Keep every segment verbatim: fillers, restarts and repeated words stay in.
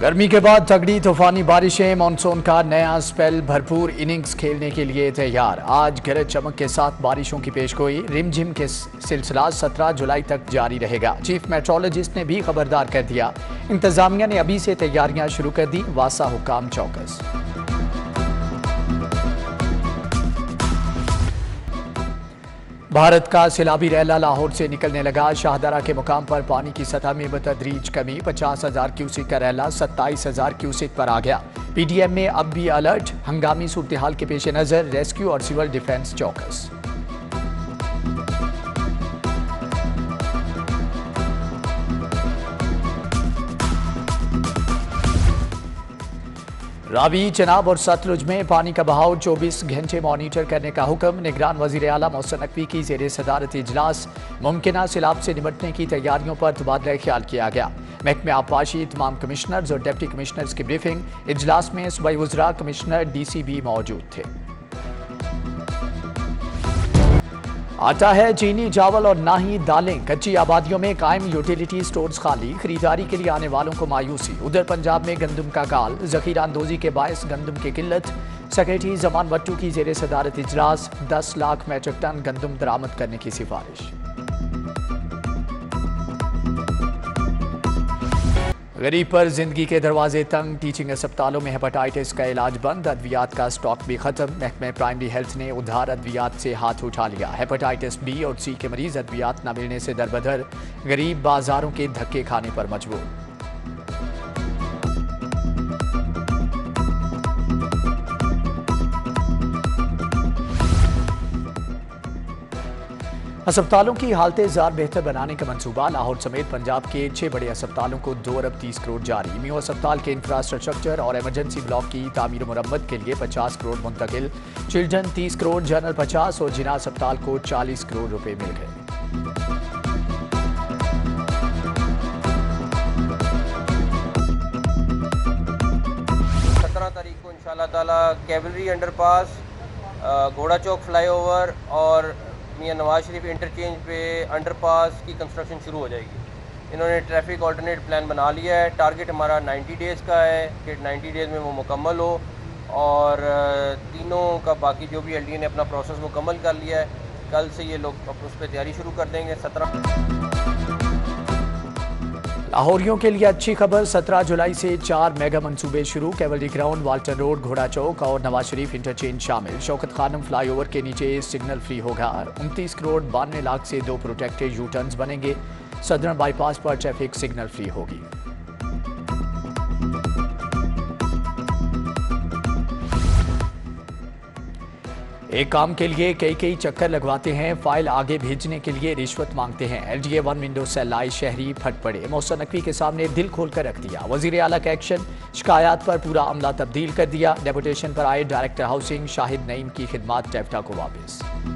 गर्मी के बाद तगड़ी तूफानी बारिशें, मानसून का नया स्पेल भरपूर इनिंग्स खेलने के लिए तैयार। आज गरज चमक के साथ बारिशों की पेशगोई, रिमझिम के सिलसिला सत्रह जुलाई तक जारी रहेगा। चीफ मेट्रोलॉजिस्ट ने भी खबरदार कर दिया। इंतजामिया ने अभी से तैयारियां शुरू कर दी, वासा हुकाम चौकस। भारत का सैलाबी रैला लाहौर से निकलने लगा। शाहदरा के मुकाम पर पानी की सतह में बतदरीज कमी, पचास हजार क्यूसिक का रैला सत्ताईस हजार क्यूसिक पर आ गया। पीडीएम में अब भी अलर्ट, हंगामी सूरत हाल के पेश नजर रेस्क्यू और सिविल डिफेंस चौकस। रावी, चनाब और सतलुज में पानी का बहाव चौबीस घंटे मॉनिटर करने का हुक्म। निगरान वजीर आला मोहसिन नकवी की जेर सदारत इजलास, मुमकिन सैलाब से निपटने की तैयारियों पर तबादला ख्याल किया गया। महकमे आबपाशी, तमाम कमिश्नर्स और डिप्टी कमिश्नर्स की ब्रीफिंग। इजलास में सूबाई वज़रा, कमिश्नर, डी सी भी मौजूद थे। आटा है, चीनी, चावल और ना ही दालें। कच्ची आबादियों में कायम यूटिलिटी स्टोर्स खाली, खरीदारी के लिए आने वालों को मायूसी। उधर पंजाब में गंदम का काल, जखीरा अंदोजी के बायस गंदम की किल्लत। सेक्रेटरी जमान भट्टू की जेर सदारत इजलास, दस लाख मैट्रिक टन गंदम दरामद करने की सिफारिश। गरीब पर जिंदगी के दरवाजे तंग, टीचिंग अस्पतालों में हेपेटाइटिस का इलाज बंद, अद्वियात का स्टॉक भी खत्म। महकमे प्राइमरी हेल्थ ने उधार अद्वियात से हाथ उठा लिया। हेपेटाइटिस बी और सी के मरीज अद्वियात न मिलने से दरबदर, गरीब बाजारों के धक्के खाने पर मजबूर। अस्पतालों की हालतें जार बेहतर बनाने का मंसूबा। लाहौर समेत पंजाब के छह बड़े अस्पतालों को दो अरब तीस करोड़ जारी। मियो अस्पताल के इंफ्रास्ट्रक्चर और एमरजेंसी ब्लॉक की तामीर मुरम्मत के लिए पचास करोड़ मुंतकिल। चिल्ड्रन तीस करोड़, जनरल पचास और जिना अस्पताल को चालीस करोड़ रुपए मिल गए। सत्रह तारीख को इंशाल्लाह ताला कैवलरी अंडरपास, घोड़ा चौक फ्लाईओवर और मियां नवाज शरीफ इंटरचेंज पे अंडरपास की कंस्ट्रक्शन शुरू हो जाएगी। इन्होंने ट्रैफिक ऑल्टरनेट प्लान बना लिया है। टारगेट हमारा नब्बे डेज़ का है कि नब्बे डेज़ में वो मुकम्मल हो, और तीनों का बाकी जो भी एलडीए ने अपना प्रोसेस मुकम्मल कर लिया है। कल से ये लोग उस पर तैयारी शुरू कर देंगे। सत्रह लाहौरियों के लिए अच्छी खबर, सत्रह जुलाई से चार मेगा मंसूबे शुरू। कैवलरी ग्राउंड, वाल्टन रोड, घोड़ा चौक और नवाज शरीफ इंटरचेंज शामिल। शौकत खानम फ्लाईओवर के नीचे सिग्नल फ्री होगा। उनतीस करोड़ बानवे लाख से दो प्रोटेक्टेड यू टर्न्स बनेंगे। सदरन बाईपास पर ट्रैफिक सिग्नल फ्री होगी। एक काम के लिए कई कई चक्कर लगवाते हैं, फाइल आगे भेजने के लिए रिश्वत मांगते हैं। एलडीए वन विंडो सेल आए, शहरी फट पड़े। मोहसिन नकवी के सामने दिल खोल कर रख दिया। वजीर आला का एक्शन, शिकायत पर पूरा अमला तब्दील कर दिया। डेपुटेशन पर आए डायरेक्टर हाउसिंग शाहिद नईम की खिदमात टेप्टा को वापस।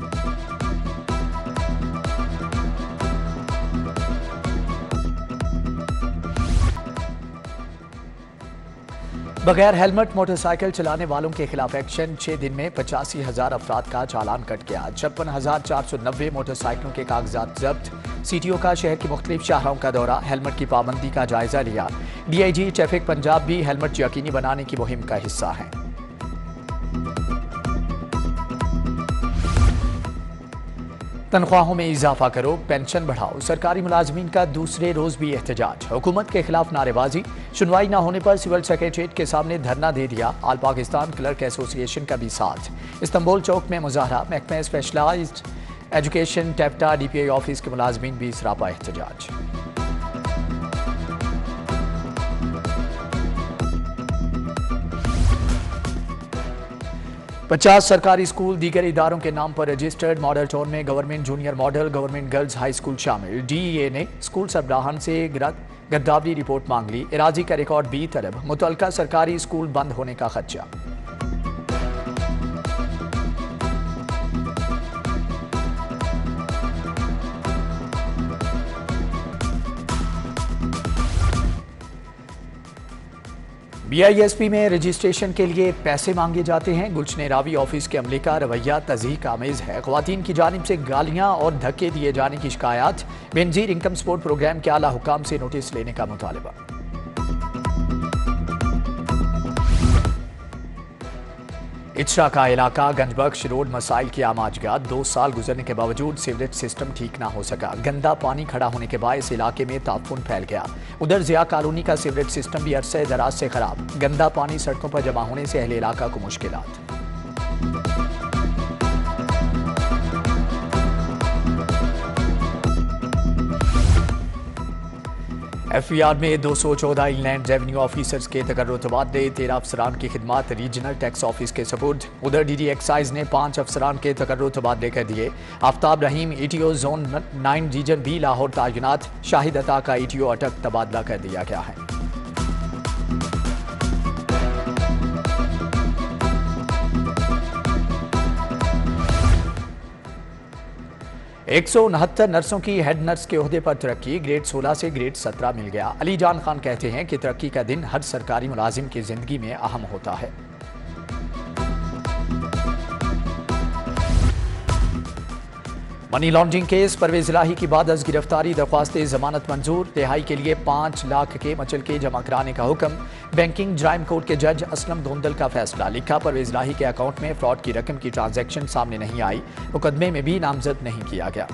बगैर हेलमेट मोटरसाइकिल चलाने वालों के खिलाफ एक्शन। छह दिन में पचासी हजार अफराद का चालान कट गया। छप्पन हजार चार सौ नब्बे मोटरसाइकिलों के कागजात जब्त। सीटीओ का शहर की मुख्तलिफ शाहराओं का दौरा, हेलमेट की पाबंदी का जायजा लिया। डीआईजी ट्रैफिक पंजाब भी हेलमेट यकीनी बनाने की मुहिम का हिस्सा है। तनख्वाहों में इजाफा करो, पेंशन बढ़ाओ। सरकारी मुलाजमीन का दूसरे रोज भी एहतजाज। हुकूमत के खिलाफ नारेबाजी, सुनवाई न होने पर सिविल सेक्रेटरीट के सामने धरना दे दिया। आल पाकिस्तान क्लर्क एसोसिएशन का भी साथ। इस्तांबुल चौक में मुजाहरा। महकमा स्पेशलाइज्ड एजुकेशन टेप्टा डीपीआई ऑफिस के मुलाजमीन भी सरापा एहतजाज। पचास सरकारी स्कूल दीगर इदारों के नाम पर रजिस्टर्ड। मॉडल टाउन में government junior model, government girls high school शामिल। डीईए ने स्कूल सरबराहान से गिरदावरी रिपोर्ट मांग ली। इराजी का रिकॉर्ड बीस अरब, मुतलका सरकारी स्कूल बंद होने का खदशा। बीआईएसपी में रजिस्ट्रेशन के लिए पैसे मांगे जाते हैं। गुलशन रावी ऑफिस के अमले का रवैया तज़हीक आमेज है। ख्वातीन की जानिब से गालियां और धक्के दिए जाने की शिकायत। बेनजीर इनकम सपोर्ट प्रोग्राम के आला हुकाम से नोटिस लेने का मुतालबा। इचरा का इलाका गंजबख्श रोड मसाइल की आमाजगा। दो साल गुजरने के बावजूद सीवरेज सिस्टम ठीक ना हो सका। गंदा पानी खड़ा होने के बायस इलाके में ताफून फैल गया। उधर जिया कॉलोनी का सीवरेज सिस्टम भी अरसे दराज से खराब। गंदा पानी सड़कों पर जमा होने से अहले इलाका को मुश्किलात। एफ ई आर में दो सौ चौदह इंग्लैंड रेवेन्यू ऑफिसर्स के तकर्रुर तबादले। तेरह अफसरान की खिदमात रीजनल टैक्स ऑफिस के सपुर्द। उधर डी डी एक्साइज ने पाँच अफसरान के तकर्रुर तबादले कर दिए। Aftab Rahim E T O zone nine region B Lahore तैनात। शाहिद अता का ई टी ओ अटक तबादला कर दिया गया है। एक सौ उनहत्तर नर्सों की हेड नर्स के ओहदे पर तरक्की। ग्रेड सोलह से ग्रेड सत्रह मिल गया। अली जान खान कहते हैं कि तरक्की का दिन हर सरकारी मुलाजिम की जिंदगी में अहम होता है। Money laundering case Pervaiz Elahi की बाद अज गिरफ्तारी। दरख्वास्त जमानत मंजूर। रिहाई के लिए पाँच लाख के मचल के जमा कराने का हुक्म। बैंकिंग ज्राइम कोर्ट के जज असलम धोंदल का फैसला। लिखा परवेज इलाही के अकाउंट में फ्रॉड की रकम की ट्रांजैक्शन सामने नहीं आई। मुकदमे में भी नामजद नहीं किया गया।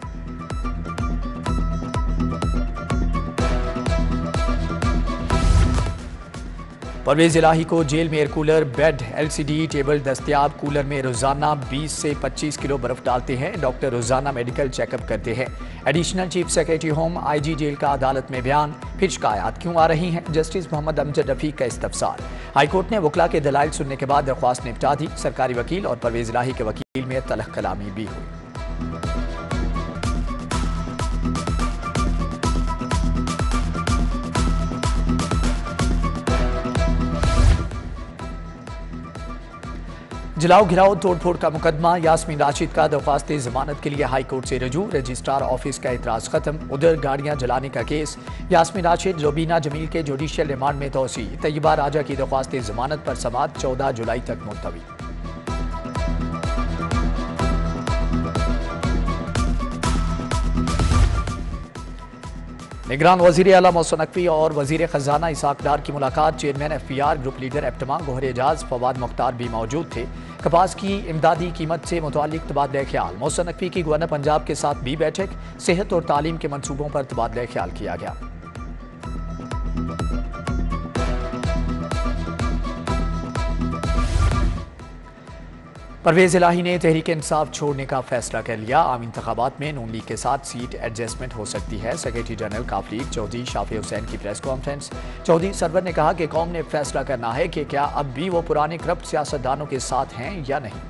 परवेज इलाही को जेल में air cooler, bed, L C D table दस्तयाब। कूलर में रोजाना बीस से पच्चीस किलो बर्फ डालते हैं। डॉक्टर रोजाना मेडिकल चेकअप करते हैं। Additional chief secretary home I G jail का अदालत में बयान। फिर शिकायत क्यों आ रही हैं? जस्टिस मोहम्मद अमजद रफीक का इस्तफसार। हाईकोर्ट ने वकला के दलाइल सुनने के बाद दरख्वास्त निपटा दी। सरकारी वकील और परवेज इलाही के वकील में तलख कलामी भी हुई। जलाओ घिराओ तोड़फोड़ का मुकदमा। यास्मीन राशिद का दरख्वास्त जमानत के लिए हाई कोर्ट से रजू। रजिस्ट्रार ऑफिस का एतराज खत्म। उधर गाड़ियां जलाने का केस। यास्मीन राशिद, जोबीना जमील के जुडिशियल रिमांड में तोसी। तैयबा राजा की दरख्वास्त जमानत पर समाअत चौदह जुलाई तक मुलतवी। निगरान वजीर आला मोहसिन नकवी और वजीर खजाना इसाक डार की मुलाकात। Chairman F P R, group leader APTMA Gohar Ejaz, Fawad Mukhtar भी मौजूद थे। कपास की इमदादी कीमत से मुतालिक तबादला ख्याल। मोहसिन नकवी की गवर्नर पंजाब के साथ भी बैठक। सेहत और तालीम के मनसूबों पर तबादला ख्याल किया गया। परवेज इलाही ने तहरीक इंसाफ छोड़ने का फैसला कर लिया। आम इंतखाबात में नून लीग के साथ सीट एडजस्टमेंट हो सकती है। सेक्रेटरी जनरल काफ लीग चौधरी शाफी हुसैन की प्रेस कॉन्फ्रेंस। चौधरी सरवर ने कहा कि कौम ने फैसला करना है कि क्या अब भी वो पुराने करप्ट सियासतदानों के साथ हैं या नहीं।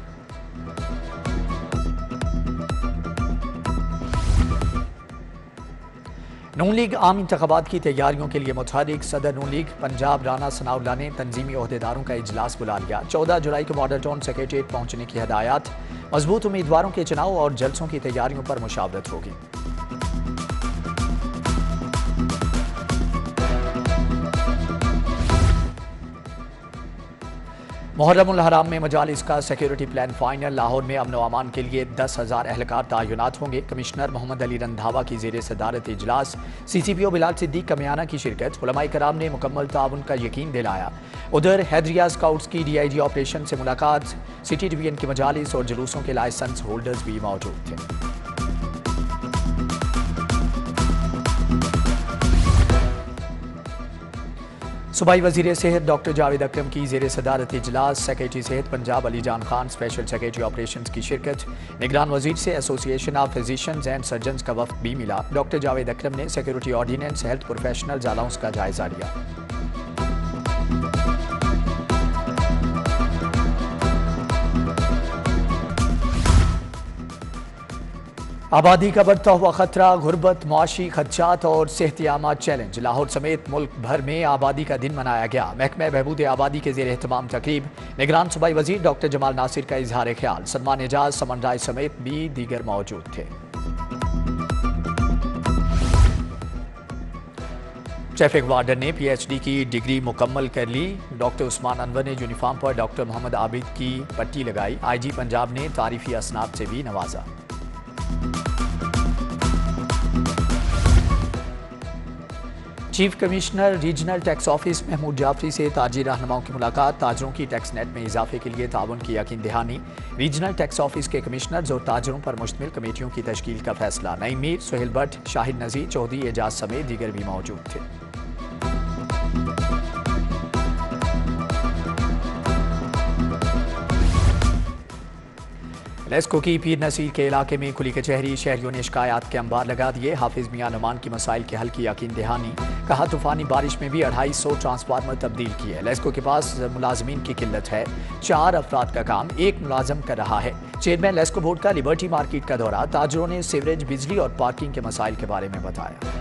नून लीग आम इंतखाबात की तैयारियों के लिए मुतहरिक। सदर नून लीग पंजाब राना सनाउल्लाह ने तंजीमी ओहदेदारों का इजलास बुला लिया। चौदह जुलाई को मॉडल टाउन सेक्रेटरीट पहुंचने की हदायत। मजबूत उम्मीदवारों के चुनाव और जलसों की तैयारियों पर मुशावरत होगी। मुहर्रम उल हराम में मजालिस का सिक्योरिटी प्लान फाइनल। लाहौर में अमन व अमान के लिए दस हजार एहलकार तैनात होंगे। कमिश्नर मोहम्मद अली रंधावा की जेर सदारत इजलास। C C P O Bilal Siddique Kamiana की शिरकत। उलमाए कराम ने मुकम्मल ताउन का यकीन दिलाया। उधर हैदरिया स्काउट्स की डी आई जी ऑपरेशन से मुलाकात। सिटी डिवीजन की मजालिस और जुलूसों के लाइसेंस होल्डर्स भी मौजूद थे। सूबाई वजीर सेहत डॉक्टर जावेद अकरम की जेर सदारत इजलास। सेक्रेटरी सेहत पंजाब अली जान खान, स्पेशल सेक्रेटरी ऑपरेशंस की शिरकत। निगरान वजीर से association of physicians and surgeons का वफ्द भी मिला। डॉक्टर जावेद अकरम ने security ordinance, health professionals allowance का जायजा लिया। आबादी का बढ़ता हुआ खतरा, गुर्बत, मुआशी खदशात और सेहतियामा चैलेंज। लाहौर समेत मुल्क भर में आबादी का दिन मनाया गया। महकमा बहबूद आबादी के जेर एहतमाम तकरीब। निगरान सूबाई वजीर डॉक्टर जमाल नासिर का इजहार ख्याल। सलमान एजाज, समन राय समेत भी दीगर मौजूद थे। ट्रैफिक वार्डन ने पी एच डी की डिग्री मुकम्मल कर ली। डॉक्टर उस्मान अनवर ने यूनिफॉर्म पर डॉक्टर मोहम्मद आबिद की पट्टी लगाई। आई जी पंजाब ने तारीफी असनाद से भी नवाजा। Chief commissioner regional tax office Mahmood Jafri से ताजी रहनुमाओं की मुलाकात। ताजरों की टैक्स नेट में इजाफे के लिए ताउन की यकीन दहानी। रीजनल टैक्स ऑफिस के कमिश्नर्स और ताजरों पर मुश्तमिल कमेटियों की तश्कील का फैसला। नईम मीर, सुहेल भट्ट, शाहिद नजीर, चौधरी एजाज समेत दीगर भी मौजूद थे। लेस्को की पीर नसीर के इलाके में खुली कचहरी। शहरियों ने शिकायत के अंबार लगा दिए। हाफिज मियां नुमान की मसाइल के हल की यकीन दहानी। कहा तूफानी बारिश में भी अढ़ाई सौ ट्रांसफार्मर तब्दील किए। लेस्को के पास मुलाजमीन की किल्लत है। चार अफराद का काम एक मुलाजम कर रहा है। चेयरमैन लेस्को बोर्ड का लिबर्टी मार्केट का दौरा। ताजरों ने सीवरेज, बिजली और पार्किंग के मसाइल के बारे में बताया।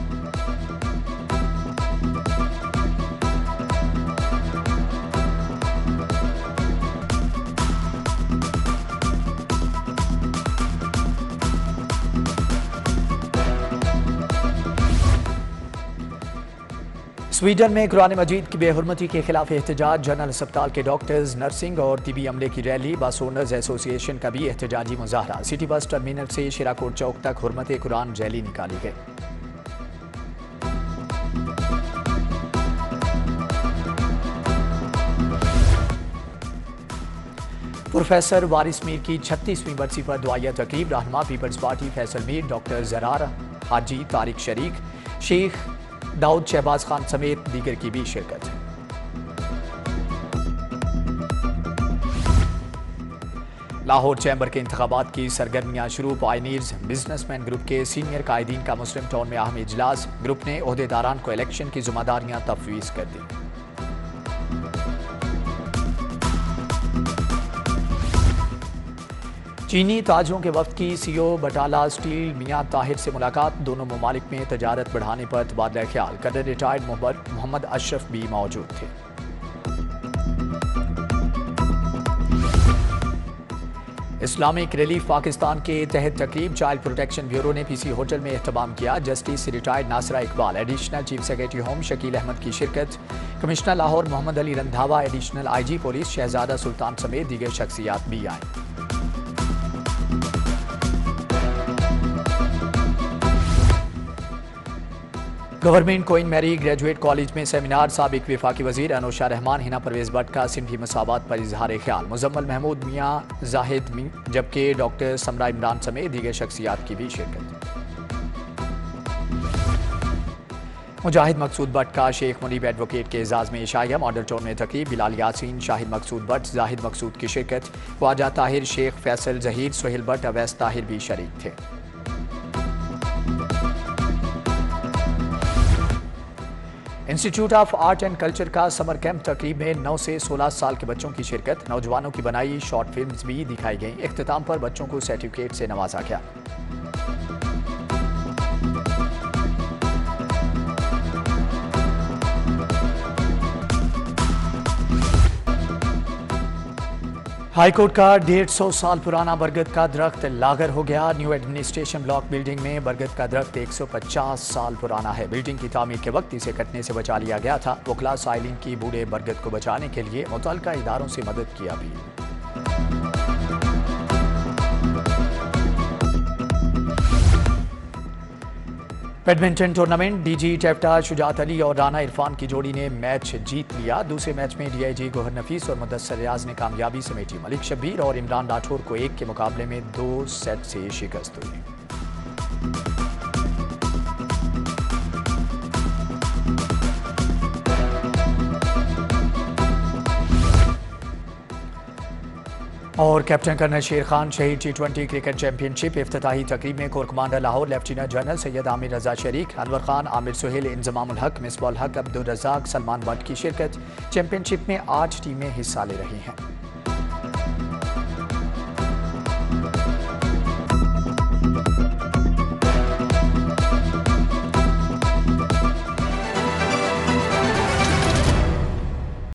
स्वीडन में कुरान मजीद की बेहुरमती के खिलाफ एहतजाज। जनरल अस्पताल के डॉक्टर्स, नर्सिंग और तिबी अमले की रैली। बस ओनर्स एसोसिएशन का भी एहतजाजी मुजाहरा। सिटी बस टर्मिनल से शिराकोट चौक तक हुर्मत कुरान रैली निकाली गई। प्रोफेसर वारिस मीर की छत्तीसवीं बरसी पर दुआया तकरीब। रहनुमा पीपल्स पार्टी फैसल मीर, डॉक्टर जरार हाजी, तारिक शरीक, शेख दाऊद शहबाज खान समेत दीगर की भी शिरकत। लाहौर चैम्बर के इंतखाबात की सरगर्मियां शुरू। पायनियर्स बिजनेसमैन ग्रुप के सीनियर कायदीन का मुस्लिम टाउन में अहम इजलास। ग्रुप ने ओहदेदारान को इलेक्शन की जिम्मेदारियां तफवीज कर दी। चीनी ताजरों के वक्त की सीओ बटाला स्टील मियां ताहिर से मुलाकात। दोनों ममालिक में तजारत बढ़ाने पर तबादला ख्याल। कदर रिटायर्ड मोहम्मद अशरफ भी मौजूद थे। इस्लामिक रिलीफ पाकिस्तान के तहत तकरीब। चाइल्ड प्रोटेक्शन ब्यूरो ने पीसी होटल में एहतमाम किया। Justice retired Nasira Iqbal, additional chief secretary home Shakeel Ahmed की शिरकत। Commissioner Lahore Mohammad Ali Randhawa, additional IG police Shahzada Sultan समेत दीगर शख्सियात भी आए। Government Queen Mary graduate college में सेमिनार। साबिक विफाकी वजीर अनोशा रहमान, हिना परवेज भट्ट का सिंधी मसावत पर इजहार ख्याल। मुजम्मल महमूद मियां जाहिद मी, जबकि डॉक्टर समरा इमरान समेत दीगर शख्सियात की भी शिरकत। मुजाहिद मकसूद भट्ट का शेख मुनीब एडवोकेट के एजाज में इशाया। मॉडल टाउन में तकरीब। बिलाल यासीन, शाहिद मकसूद भट्ट, जाहिद मकसूद की शिरकत। ख्वाजा ताहिर, शेख फैसल जहीर, सुहेल भट्ट, अवैस ताहिर भी शरीक थे। Institute of art and culture का समर कैंप तकरीब में नौ से सोलह साल के बच्चों की शिरकत। नौजवानों की बनाई शॉर्ट फिल्म्स भी दिखाई गईं। इख्तिताम पर बच्चों को सर्टिफिकेट से नवाजा गया। हाईकोर्ट का डेढ़ सौ साल पुराना बरगद का दरख्त लागर हो गया। न्यू एडमिनिस्ट्रेशन ब्लॉक बिल्डिंग में बरगद का दरख्त एक सौ पचास साल पुराना है। बिल्डिंग की तामीर के वक्त इसे कटने से बचा लिया गया था। वकला साइलिन की बूढ़े बरगद को बचाने के लिए मुतल्लिका इदारों से मदद की अपील। Badminton tournament. डीजी टेफ्टा शुजात अली और राना इरफान की जोड़ी ने मैच जीत लिया। दूसरे मैच में डीआईजी गोहर नफीस और मुदस्सर रियाज ने कामयाबी समेटी। मलिक शब्बीर और इमरान राठौर को एक के मुकाबले में दो सेट से शिकस्त हुई। और कैप्टन कर्नल शेर खान शहीद टी ट्वेंटी क्रिकेट चैंपियनशिप इफ्तिताही तकरीब में corps commander Lahore lieutenant general Syed Aamir Raza शरीक। अनवर खान, आमिर सुहेल, इंजमामुल हक, मिसबाउल हक, अब्दुल रज़ाक, सलमान भट्ट की शिरकत। चैंपियनशिप में आठ टीमें हिस्सा ले रही हैं।